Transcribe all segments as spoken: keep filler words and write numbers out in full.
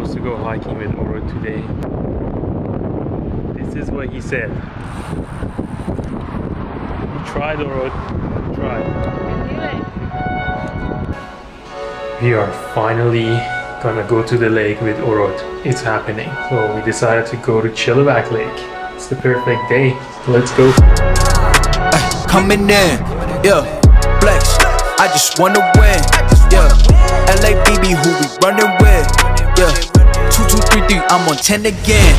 supposed to go hiking with Oro today. This is what he said. You tried, Oro. Try. We are finally gonna go to the lake with Orot. It's happening. So we decided to go to Chilliwack Lake. It's the perfect day. Let's go. Ay, coming in, yeah, flex. I just wanna win, yeah. L A B B, who we running with, yeah. Two, two, three, three. I'm on ten again.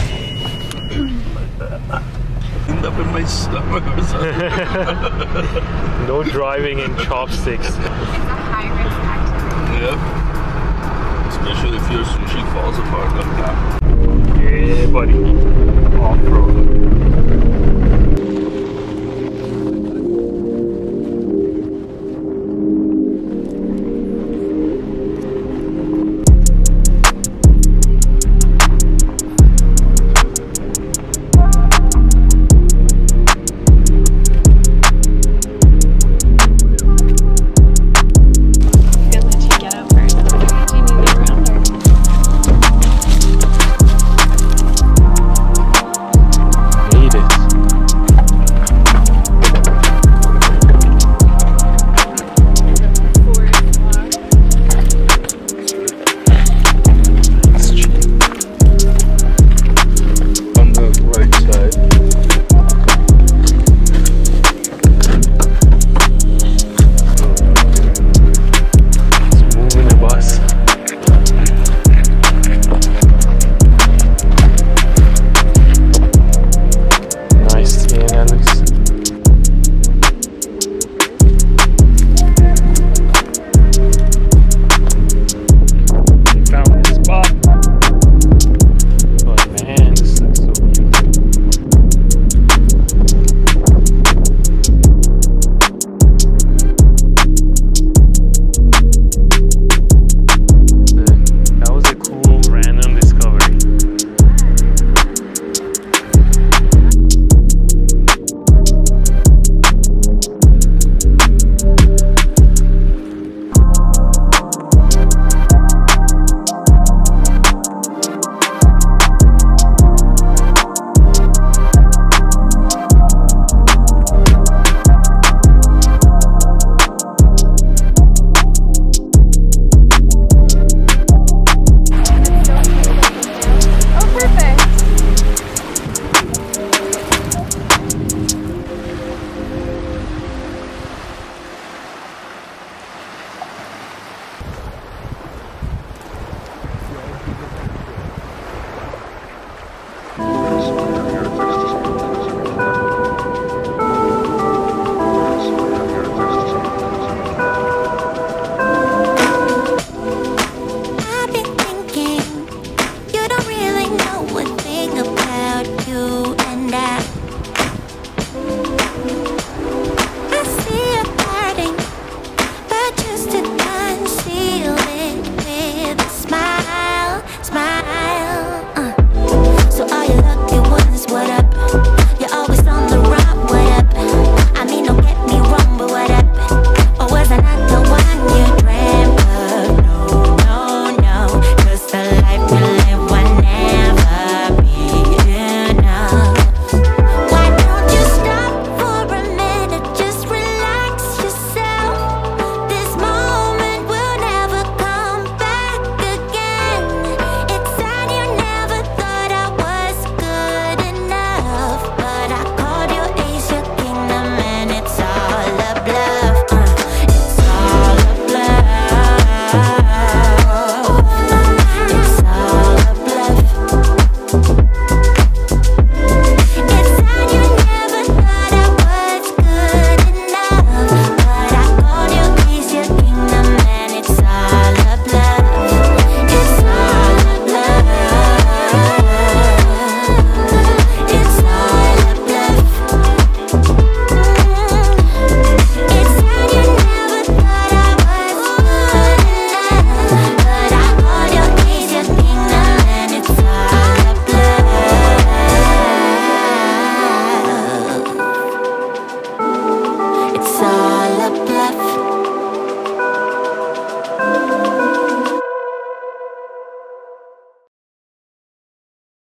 End up in my stomach or something. No driving in chopsticks. It's a high risk activity. Yep. Especially if your sushi falls apart like that. Yeah, buddy. Off-road.